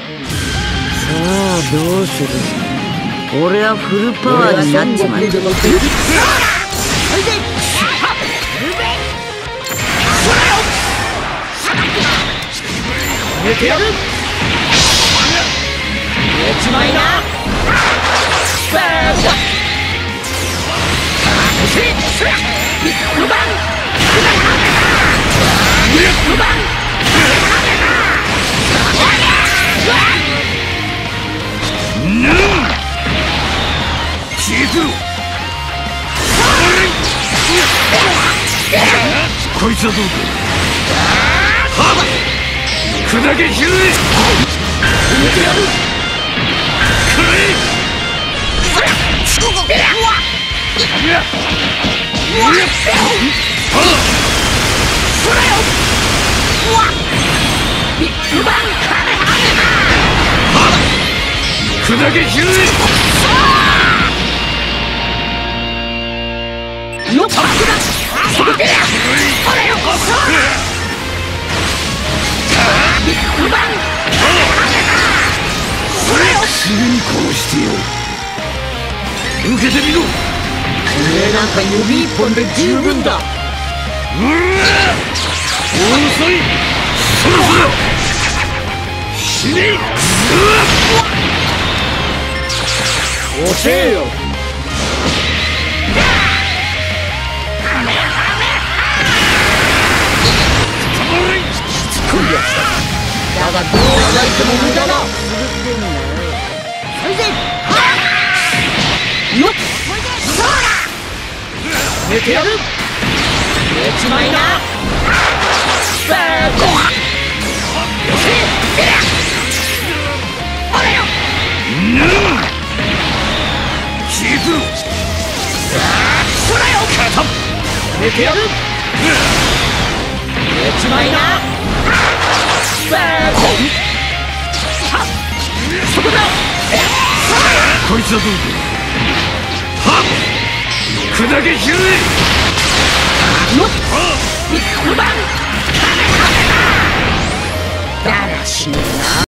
あどうする。俺はフルパワーになっちまう。 寝てやる。寝ちまいな。バーンだ。ビッグバン。ビッグバン。聞いてろ。こいつはどうだ。砕けひるえ。入れてやる。くらえ。ビッグバン。砕けひるえ。よっ、ビッグバン。すぐに殺してやる。受けてみろ。てめえなんか指一本で十分だ。遅い。そろそろ死ね。遅えよ。だがどうあがいても無駄だ。それでよっ、そうだ。寝てやる。寝ちまいな。バーコよせ。あれよ。聞いてろ。そらよ。寝てやる。寝ちまいな。バーコそこだ。こいつはどうだ。はっ、砕けひるえ。よっ、ビッグバン。だらしねえな。